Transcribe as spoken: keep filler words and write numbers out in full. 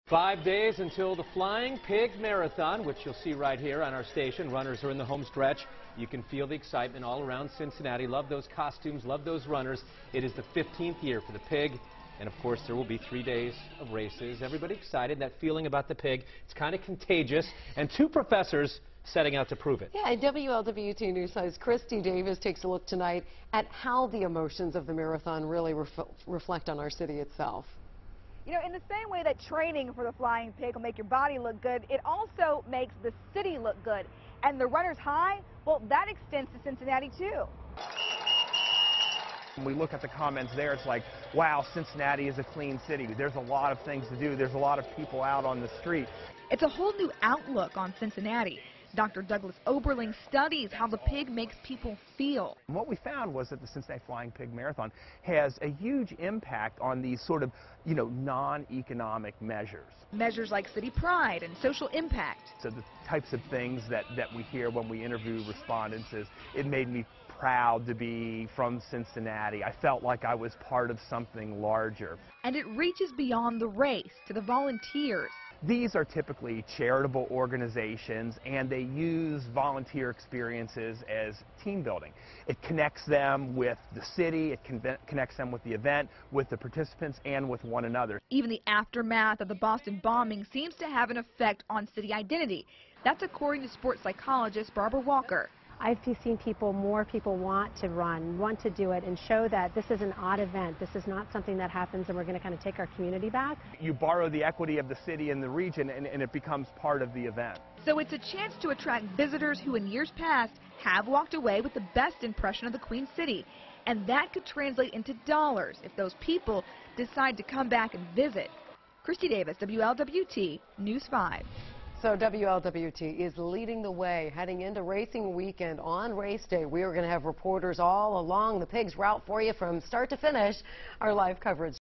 Five days until the Flying Pig Marathon, which you'll see right here on our station. Runners are in the home stretch. You can feel the excitement all around Cincinnati. Love those costumes, love those runners. It is the fifteenth year for the pig. And of course, there will be three days of races. Everybody excited. That feeling about the pig, it's kind of contagious. And two professors setting out to prove it. Yeah, W L W T News host Christy Davis takes a look tonight at how the emotions of the marathon really ref reflect on our city itself. You know, in the same way that training for the flying pig will make your body look good, it also makes the city look good. And the runner's high, well, that extends to Cincinnati, too. When we look at the comments there, it's like, wow, Cincinnati is a clean city. There's a lot of things to do. There's a lot of people out on the street. It's a whole new outlook on Cincinnati. Doctor Douglas Oberling studies how the pig makes people feel. And what we found was that the Cincinnati Flying Pig Marathon has a huge impact on these sort of, you know, non-economic measures. Measures like city pride and social impact. So the types of things that, that we hear when we interview respondents is, it made me proud to be from Cincinnati. I felt like I was part of something larger. And it reaches beyond the race to the volunteers. These are typically charitable organizations, and they use volunteer experiences as team building. It connects them with the city, it con connects them with the event, with the participants, and with one another. Even the aftermath of the Boston bombing seems to have an effect on city identity. That's according to sports psychologist Barbara Walker. I've seen people, more people want to run, want to do it, and show that this is an odd event. This is not something that happens and we're going to kind of take our community back. You borrow the equity of the city and the region, and, and it becomes part of the event. So it's a chance to attract visitors who in years past have walked away with the best impression of the Queen City. And that could translate into dollars if those people decide to come back and visit. Christy Davis, W L W T News five. So W L W T is leading the way heading into racing weekend. On race day, we are going to have reporters all along the pig's route for you from start to finish. Our live coverage